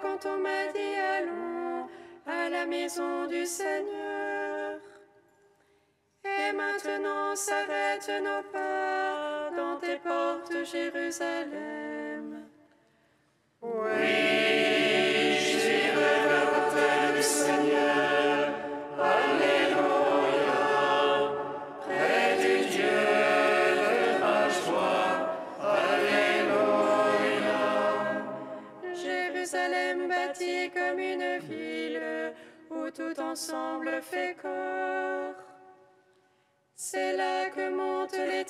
quand on m'a dit allons à la maison du Seigneur. Et maintenant s'arrêtent nos pas dans tes portes, Jérusalem. Oui, j'irai vers l'autel du Seigneur. Alléluia, près du Dieu de ma joie. Alléluia. Jérusalem bâtie comme une ville où tout ensemble fait corps. C'est là que montent les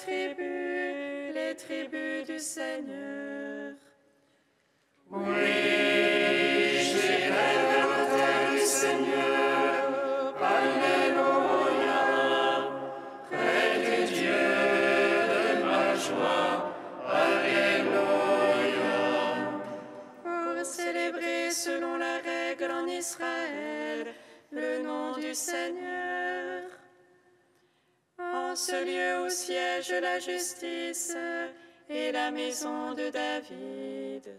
tribus du Seigneur. Oui, j'irai vers l'autel du Seigneur. Alléluia, près du Dieu de ma joie. Alléluia. Pour célébrer selon la règle en Israël le nom du Seigneur. En ce lieu où siège la justice et la maison de David.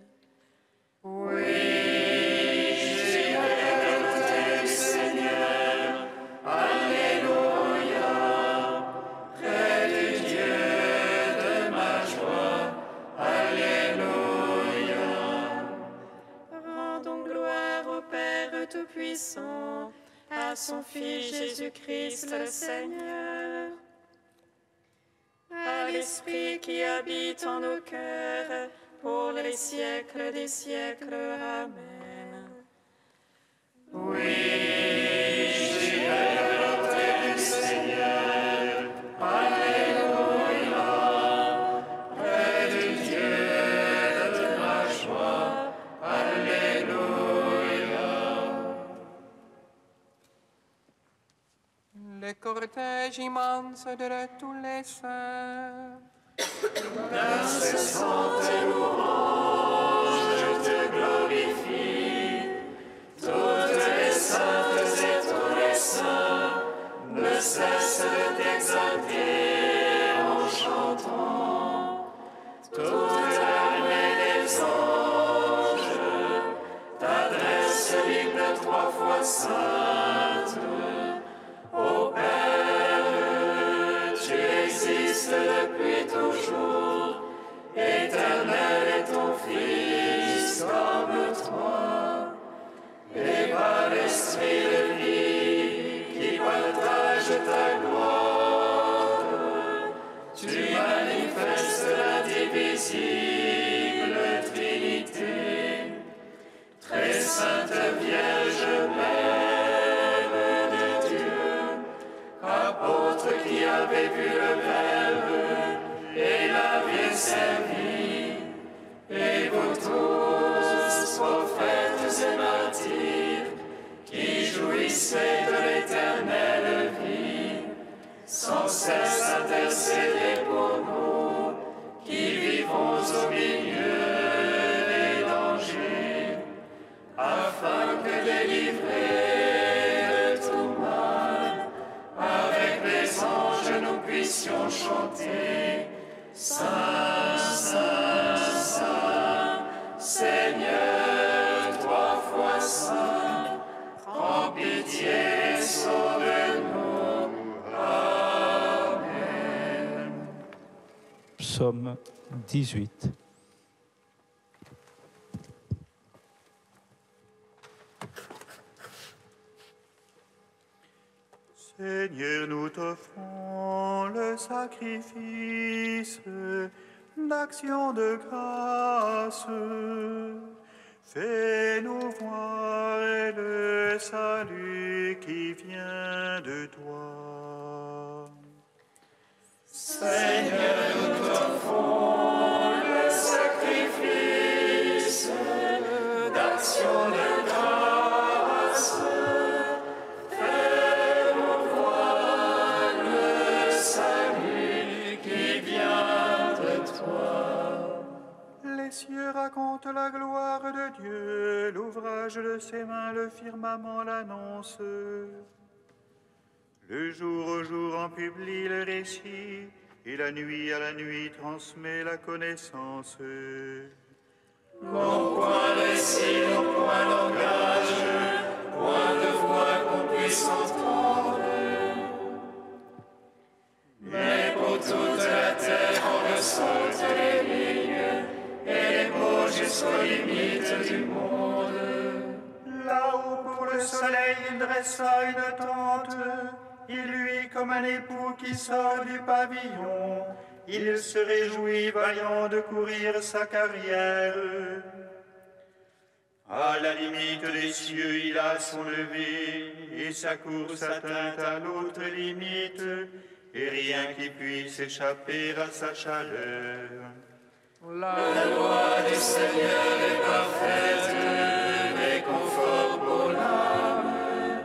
Oui, j'irai vers l'autel du Seigneur. Alléluia, près du Dieu de ma joie. Alléluia. Rendons gloire au Père Tout-Puissant, à son Fils Jésus-Christ le Seigneur, à l'Esprit qui habite en nos cœurs, pour les siècles des siècles. Amen. Oui, j'irai vers l'autel du Seigneur. Alléluia, près du Dieu de ma joie. Alléluia. Le cortège immense de tous les saints. Dans ce sainte louange, je te glorifie. Toutes les saintes et tous les saints ne cessent de t'exalter en chantant. Toute l'armée des anges t'adresse l'hymne 3 fois sainte. Ô Père, tu existes depuis toujours, éternel est ton Fils comme toi, et par l'Esprit de vie qui partage ta gloire, tu manifestes l'indivisible Trinité, très sainte Vierge Mère de Dieu, apôtre qui avait vu le Verbe et l'avait servi, et vous tous, prophètes et martyrs, qui jouissez de l'éternelle vie, sans cesse intercédez pour nous, qui vivons au milieu des dangers, afin que délivrés de tout mal, avec les anges nous puissions chanter Saint, Saint, Saint, Seigneur, 3 fois saint, prends pitié et sauve-nous. Amen. Psaume 18. Seigneur, nous t'offrons le sacrifice d'action de grâce. Fais-nous voir le salut qui vient de toi. Seigneur, nous t'offrons le sacrifice d'action de grâce. Fais-nous voir le salut qui vient de toi. Les cieux racontent la gloire de Dieu, l'ouvrage de ses mains, le firmament l'annonce. Le jour au jour en publie le récit, et la nuit à la nuit transmet la connaissance. Mon point le ciel, mon point le soleil, il dressa une tente. Il luit comme un époux qui sort du pavillon. Il se réjouit, vaillant de courir sa carrière. À la limite des cieux, il a son lever, et sa course atteint à l'autre limite, et rien qui puisse échapper à sa chaleur. La loi du Seigneur est parfaite, réconfort pour l'âme.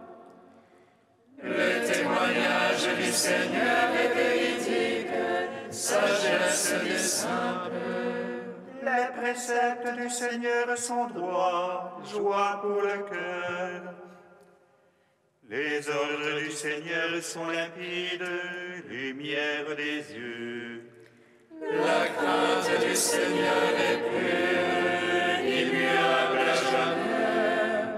Le témoignage du Seigneur est véridique, sagesse des simples. Les préceptes du Seigneur sont droits, joie pour le cœur. Les ordres du Seigneur sont limpides, lumière des yeux. La crainte du Seigneur est pure, immuable à jamais.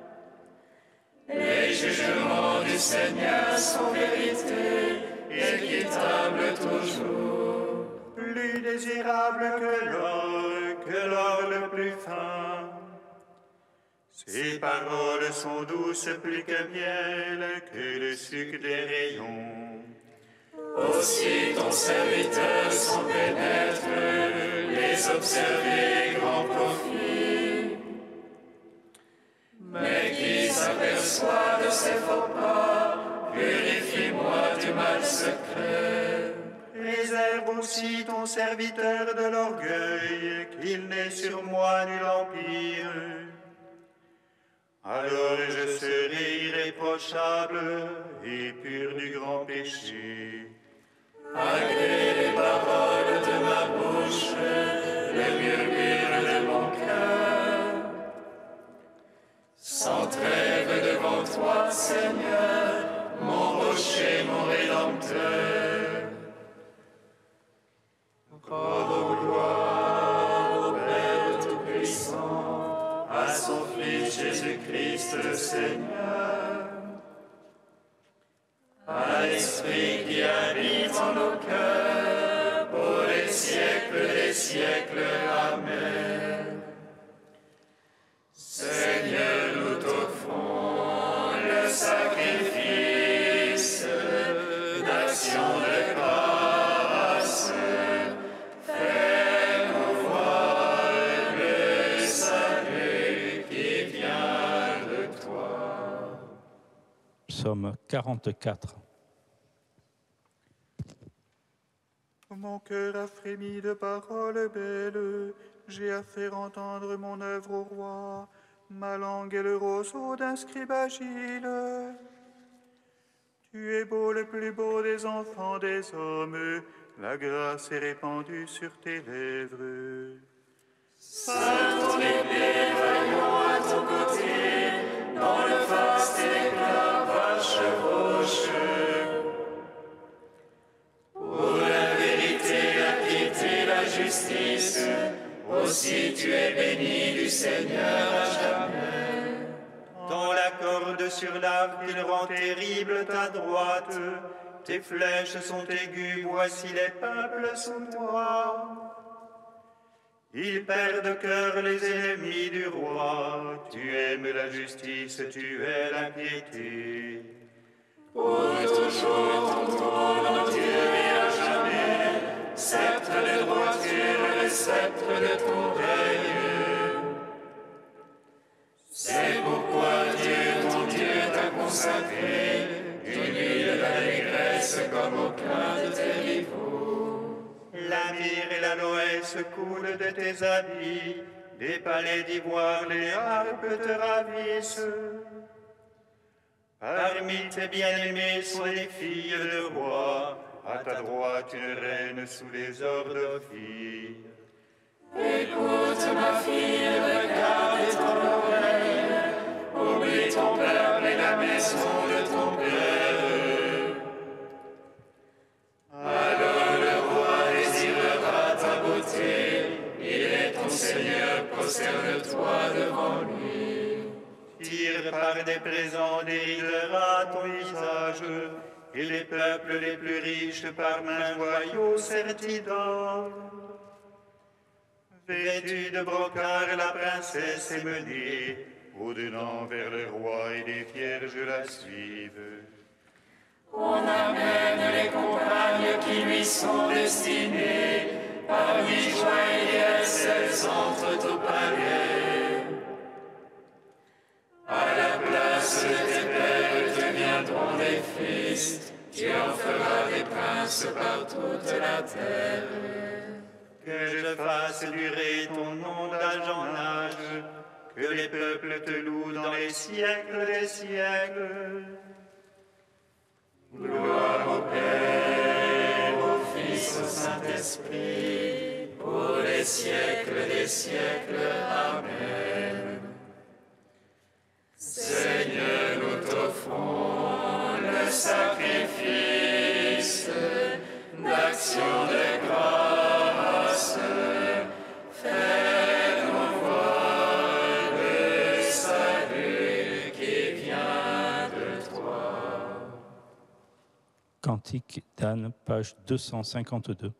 Les jugements du Seigneur sont vérité, équitables toujours. Plus désirable que l'or le plus fin. Ses paroles sont douces plus que miel, que le sucre des rayons. Aussi ton serviteur s'en pénètre, les observer grand profit. Mais qui s'aperçoit de ses faux pas, purifie-moi du mal secret. Réserve aussi ton serviteur de l'orgueil, qu'il n'ait sur moi nul empire. Alors je serai irréprochable et pur du grand péché. Agrée les paroles de ma bouche, les murmures de mon cœur. Sans trêve devant toi, Seigneur, mon rocher, mon rédempteur. Gloire au Père Tout-Puissant, à son Fils Jésus-Christ le Seigneur, à l'Esprit qui habite en nos cœurs, pour les siècles des siècles. Amen. Seigneur, nous t'offrons le sacrifice d'action de grâce. Fais-nous voir le salut qui vient de toi. Psaume 44. Mon cœur a frémi de paroles belles, j'ai à faire entendre mon œuvre au roi. Ma langue est le roseau d'un scribe agile. Tu es beau, le plus beau des enfants des hommes, la grâce est répandue sur tes lèvres. Seul ton épée vaillant à ton côté, dans le vaste éclat va chevauche. Pour la vérité, la piété, la justice, aussi tu es béni du Seigneur à jamais. Dans la corde sur l'arc, il rend terrible ta droite. Tes flèches sont aiguës, voici les peuples sous toi. Ils perdent de cœur les ennemis du roi. Tu aimes la justice, tu es la piété. Pour toujours ton trône, Dieu, et à jamais, sceptre de droiture, le sceptre de ton règne. C'est pourquoi Dieu, ton Dieu, t'a consacré, uni de l'allégresse comme aucun de tes rivaux. La myrrhe et l'aloès coulent de tes habits, des palais d'ivoire, les harpes te ravissent. Parmi tes bien-aimés sont les filles de roi, à ta droite une reine sous les ordres d'Ophir. Écoute ma fille, regarde ton oreille, oublie ton peuple et la maison de ton père. Alors le roi désirera ta beauté, il est ton Seigneur, prosterne-toi devant lui. Tire par des présents déridera ton visage, et les peuples les plus riches par main joyaux sertis d'or. Vêtue de brocart, la princesse est menée au-dedans vers le roi et les vierges la suivent. On amène les compagnes qui lui sont destinées, parmi joie et liesse, elles entrent au palais. À la place de tes pères te viendront des fils, tu en feras des princes par toute la terre. Que je fasse durer ton nom d'âge en âge, que les peuples te louent dans les siècles des siècles. Gloire au Père, au Fils, au Saint-Esprit, pour les siècles des siècles. Amen. Seigneur, nous t'offrons le sacrifice d'action de grâce. Fais-nous voir le salut qui vient de toi. Cantique d'Anne, page 252.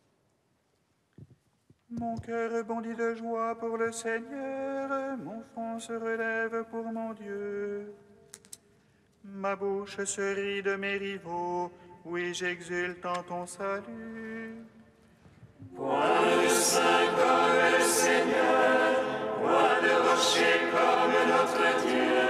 Mon cœur bondit de joie pour le Seigneur, mon front se relève pour mon Dieu. Ma bouche se rit de mes rivaux, oui, j'exulte en ton salut. Point de saint comme le Seigneur, point de rocher comme notre Dieu.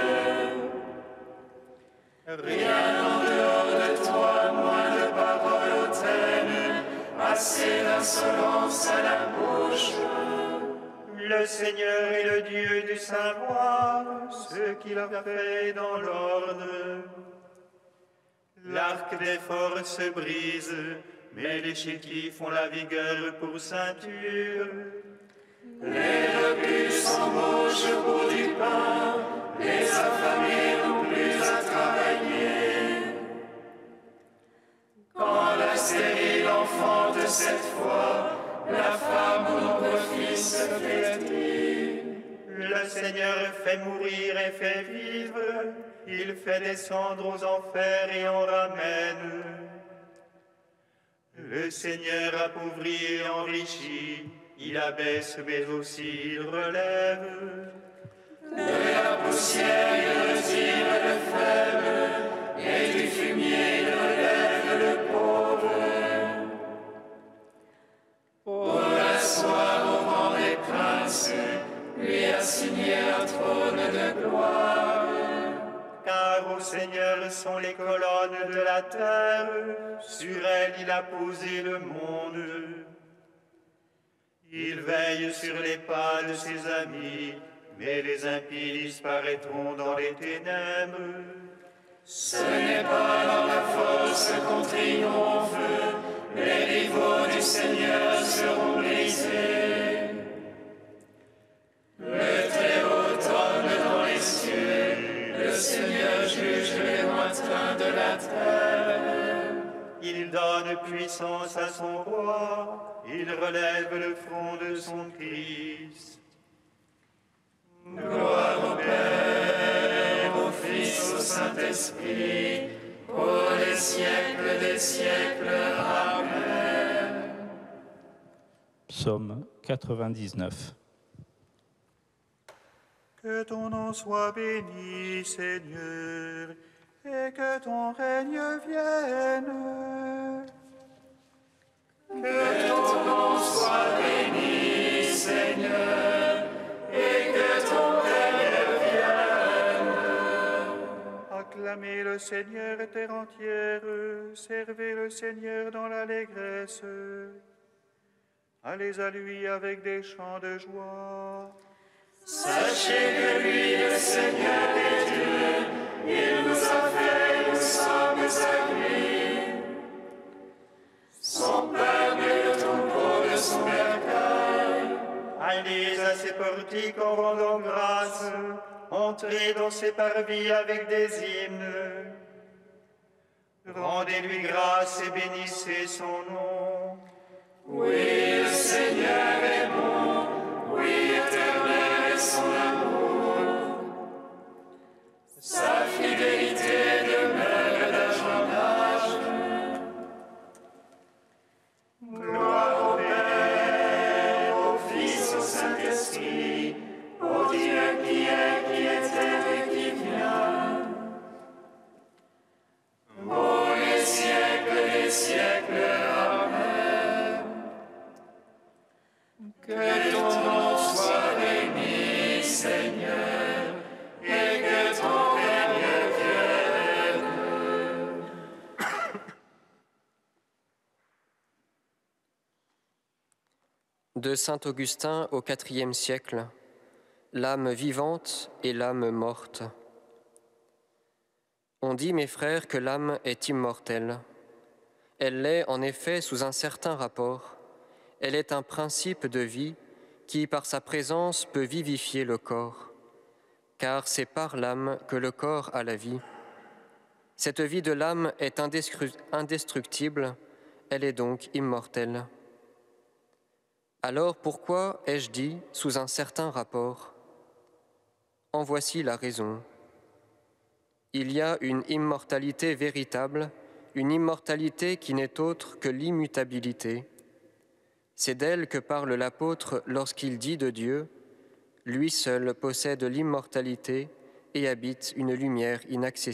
Rien en dehors de toi, moins de paroles hautaines, assez d'insolence à la bouche. Le Seigneur est le Dieu du savoir, ce qu'il a fait dans l'ordre. L'arc des forces brise, mais les chéquis font la vigueur pour ceinture. Les rebus s'embauchent pour du pain, les affamés n'ont plus à travailler. Quand la stérile enfante cette fois, la femme au nombreux fils se flétrit. Le Seigneur fait mourir et fait vivre, il fait descendre aux enfers et en ramène. Le Seigneur appauvrit et enrichit, il abaisse mais aussi il relève. De la poussière il retire le faible, et du fumier il relève le pauvre. Pour l'asseoir au rang des princes, lui assigner un trône de gloire. Car au Seigneur sont les colonnes de la terre, sur elles il a posé le monde. Il veille sur les pas de ses amis, mais les impies disparaîtront dans les ténèbres. Ce n'est pas dans la force qu'on triomphe, les rivaux du Seigneur seront brisés. Le Très-Haut tremble dans les cieux, le Seigneur juge les lointains de la terre. Il donne puissance à son roi, il relève le front de son Christ. Gloire au Père, au Fils, au Saint-Esprit, pour les siècles des siècles. Amen. Psaume 99. Que ton nom soit béni, Seigneur, et que ton règne vienne. Que ton nom soit béni, Seigneur, et que ton règne vienne. Acclamez le Seigneur terre entière, servez le Seigneur dans l'allégresse. Allez à lui avec des chants de joie. Sachez que lui, le Seigneur est Dieu, il nous a fait, nous sommes à lui. Son peuple est le troupeau de son bercail. Allez à ses portiques en rendant grâce, entrez dans ses parvis avec des hymnes. Rendez-lui grâce et bénissez son nom. Oui, le Seigneur est bon, oui, éternel est son amour. Sa fidélité demeure d'âge en âge. Gloire au Père, au Fils, De saint Augustin au IVe siècle, l'âme vivante et l'âme morte. On dit, mes frères, que l'âme est immortelle. Elle l'est en effet sous un certain rapport. Elle est un principe de vie qui, par sa présence, peut vivifier le corps, car c'est par l'âme que le corps a la vie. Cette vie de l'âme est indestructible, elle est donc immortelle. Alors pourquoi ai-je dit sous un certain rapport? En voici la raison. Il y a une immortalité véritable, une immortalité qui n'est autre que l'immutabilité. C'est d'elle que parle l'apôtre lorsqu'il dit de Dieu, « Lui seul possède l'immortalité et habite une lumière inaccessible. »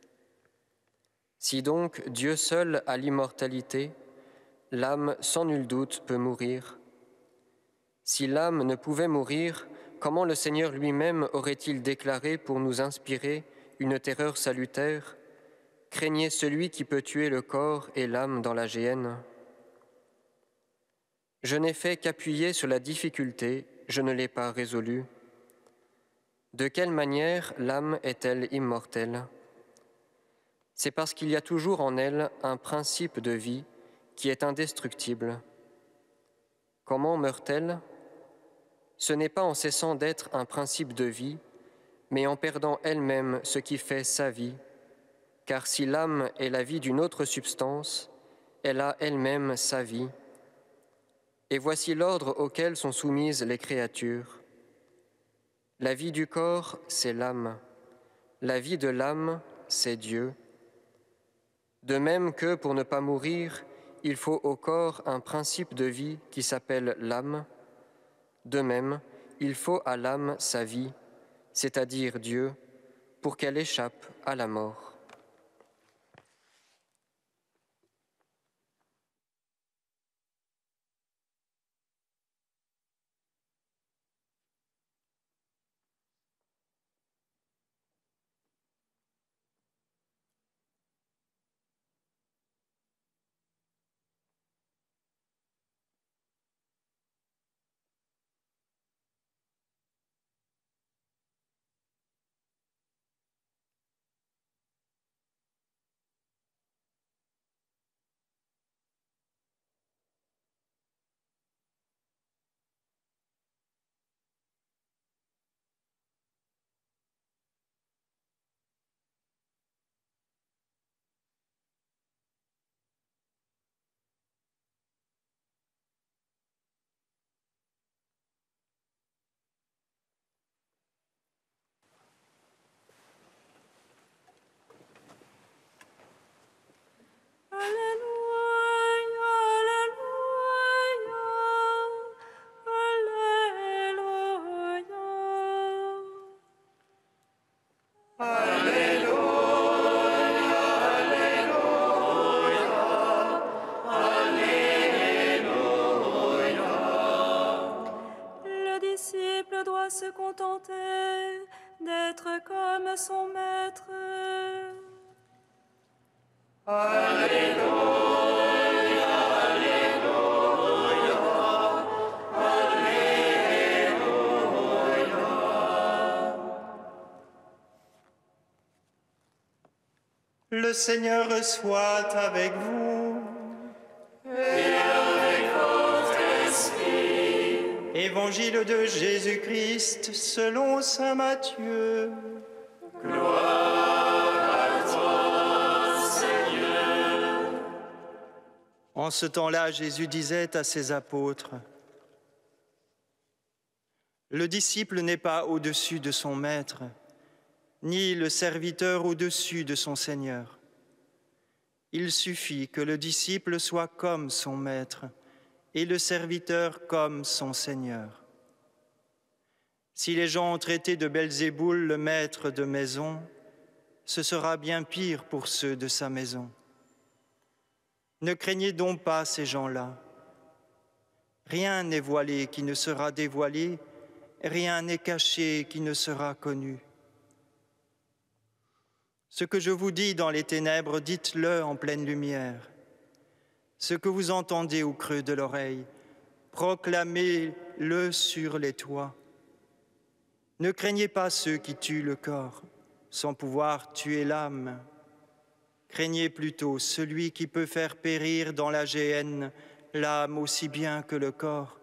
Si donc Dieu seul a l'immortalité, l'âme sans nul doute peut mourir. Si l'âme ne pouvait mourir, comment le Seigneur lui-même aurait-il déclaré pour nous inspirer une terreur salutaire? Craignez celui qui peut tuer le corps et l'âme dans la géhenne. Je n'ai fait qu'appuyer sur la difficulté, je ne l'ai pas résolue. De quelle manière l'âme est-elle immortelle? C'est parce qu'il y a toujours en elle un principe de vie qui est indestructible. Comment meurt-elle? Ce n'est pas en cessant d'être un principe de vie, mais en perdant elle-même ce qui fait sa vie, car si l'âme est la vie d'une autre substance, elle a elle-même sa vie. Et voici l'ordre auquel sont soumises les créatures. La vie du corps, c'est l'âme. La vie de l'âme, c'est Dieu. De même que, pour ne pas mourir, il faut au corps un principe de vie qui s'appelle l'âme, de même, il faut à l'âme sa vie, c'est-à-dire Dieu, pour qu'elle échappe à la mort. Se contenter d'être comme son maître. Alléluia, Alléluia, Alléluia. Le Seigneur soit avec vous. Et avec votre esprit. Évangile de Jésus-Christ selon saint Matthieu. Gloire à toi, Seigneur. En ce temps-là, Jésus disait à ses apôtres, « Le disciple n'est pas au-dessus de son maître, ni le serviteur au-dessus de son Seigneur. Il suffit que le disciple soit comme son maître, et le serviteur comme son Seigneur. Si les gens ont traité de Belzéboul le maître de maison, ce sera bien pire pour ceux de sa maison. Ne craignez donc pas ces gens-là. Rien n'est voilé qui ne sera dévoilé, rien n'est caché qui ne sera connu. Ce que je vous dis dans les ténèbres, dites-le en pleine lumière. Ce que vous entendez au creux de l'oreille, proclamez-le sur les toits. Ne craignez pas ceux qui tuent le corps, sans pouvoir tuer l'âme. Craignez plutôt celui qui peut faire périr dans la géhenne l'âme aussi bien que le corps.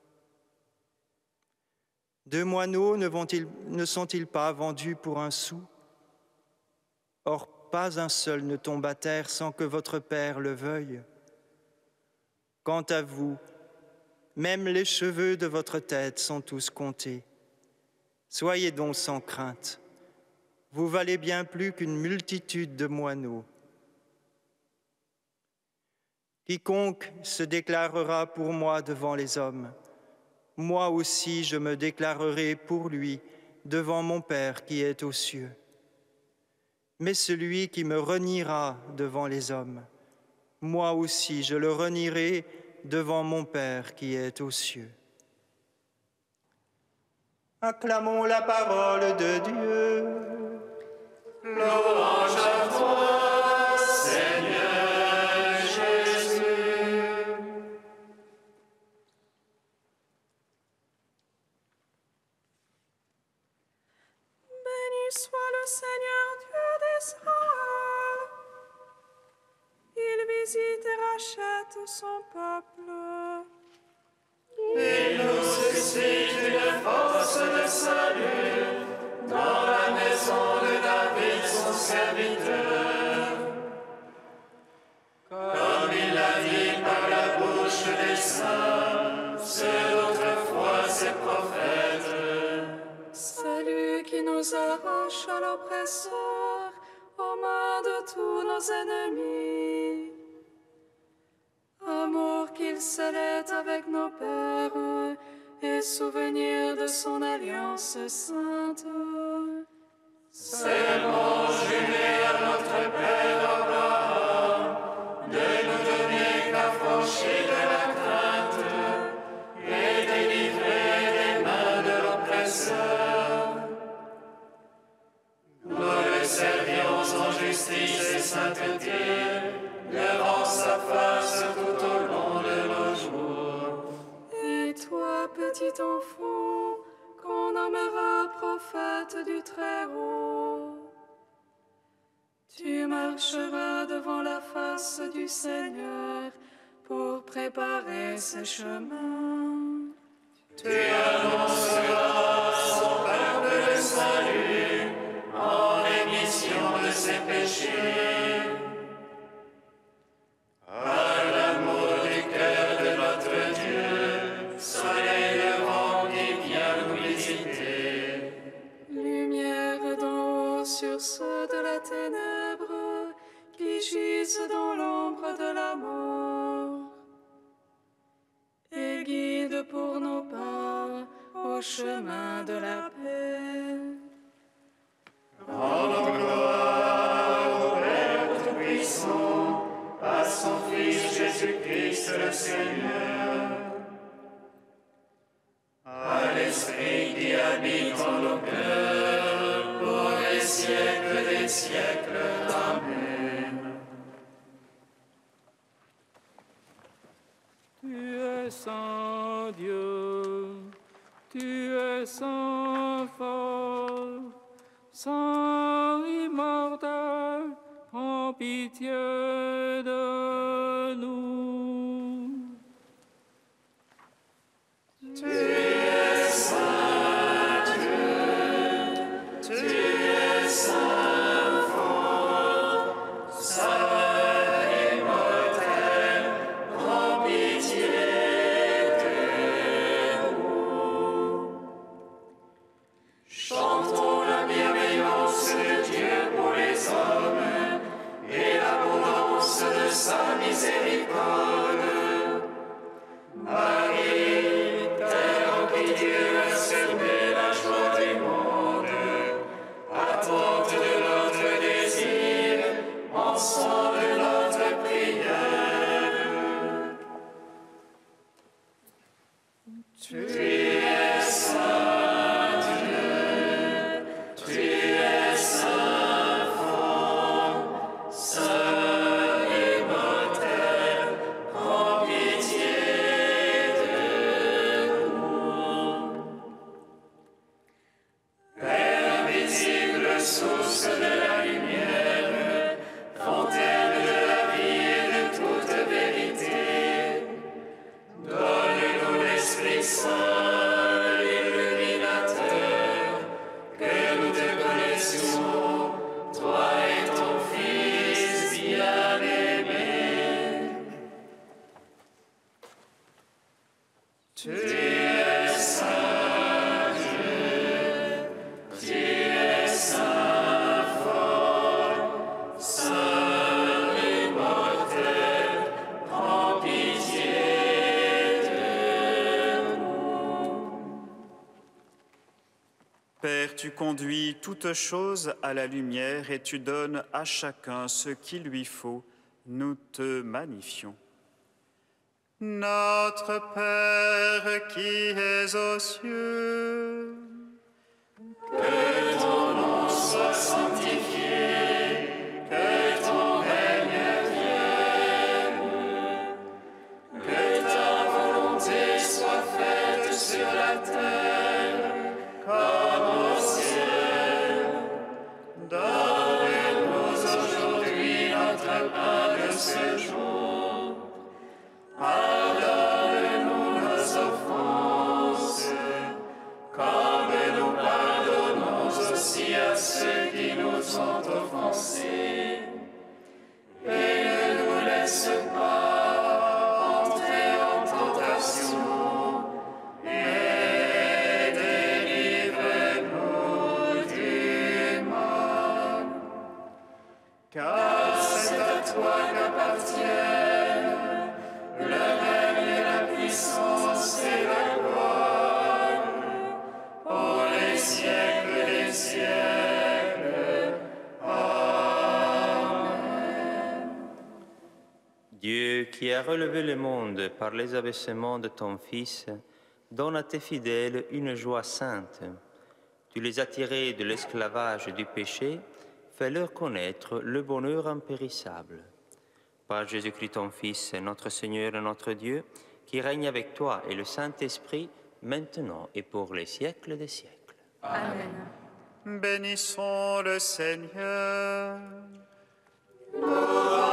2 moineaux ne sont-ils pas vendus pour 1 sou? Or, pas un seul ne tombe à terre sans que votre Père le veuille. Quant à vous, même les cheveux de votre tête sont tous comptés. Soyez donc sans crainte. Vous valez bien plus qu'une multitude de moineaux. Quiconque se déclarera pour moi devant les hommes, moi aussi je me déclarerai pour lui devant mon Père qui est aux cieux. Mais celui qui me reniera devant les hommes, moi aussi je le renierai devant mon Père qui est aux cieux. Acclamons la parole de Dieu. Louange à toi, Seigneur Jésus. Béni soit le Seigneur Dieu d'Israël. Il visite et rachète son peuple. Il nous suscite une force de salut dans la maison de David, son serviteur. Comme il l'a dit par la bouche des saints, ceux d'autrefois ses prophètes. Salut qui nous arrache à l'oppresseur, aux mains de tous nos ennemis. Amour qu'il scellait avec nos pères, et souvenir de son alliance sainte. Serment juré à notre Père Abraham, de nous donner qu'affranchis de la crainte, et délivrer des mains de l'oppresseur. Nous le servions en justice et sainteté, devant sa face tout au long de nos jours. Et toi, petit enfant, qu'on nommera prophète du Très-Haut, tu marcheras devant la face du Seigneur pour préparer ses chemins. Tu annonceras son peuple le salut en rémission de ses péchés. Par l'amour du cœur de notre Dieu, soleil levant qui vient nous visiter. Lumière d'en haut sur ceux de la ténèbre qui gisent dans l'ombre de la mort. Et guide pour nos pas au chemin de la paix. Rendons gloire au Père Tout-Puissant, à son Fils Jésus-Christ le Seigneur, à l'Esprit qui habite en nos cœurs, pour les siècles des siècles. Amen. Tu es saint Dieu, tu es saint fort, saint immortel, prends pitié de nous. Tu es saint Dieu, tu es saint fort, saint immortel, prends pitié de nous. Chantons la bienveillance de Dieu pour les hommes et l'abondance de sa miséricorde. Marie, terre en qui Dieu a semé la joie du monde, attente de notre désir, ensemble notre prière. Tu es saint Dieu, tu es saint fort, saint immortel, source de la lumière, fontaine de la vie et de toute vérité. Donne-nous l'Esprit Saint, l'illuminateur, que nous te connaissions, toi et ton Fils bien-aimé. Tu es saint Dieu, tu es saint fort, saint immortel, prends pitié de nous. Père, tu conduis toutes choses à la lumière et tu donnes à chacun ce qu'il lui faut. Nous te magnifions. Notre Père qui es aux cieux, Que ton nom soit sanctifié, que ton règne vienne, que ta volonté soit faite sur la terre comme au ciel. Donne-nous aujourd'hui notre pain de ce jour. Pardonne-nous nos offenses, comme nous pardonnons aussi à ceux qui nous ont offensés. Et ne nous laisse pas entrer en tentation, mais délivre-nous du mal. car C'est à toi qu'appartiennent le règne et la puissance et la gloire pour les siècles des siècles. Amen. Dieu qui a relevé le monde par les abaissements de ton Fils, donne à tes fidèles une joie sainte. Tu les as tirés de l'esclavage du péché, fais-leur connaître le bonheur impérissable. Par Jésus-Christ ton Fils, notre Seigneur et notre Dieu, qui règne avec toi et le Saint-Esprit, maintenant et pour les siècles des siècles. Amen. bénissons le Seigneur. Louange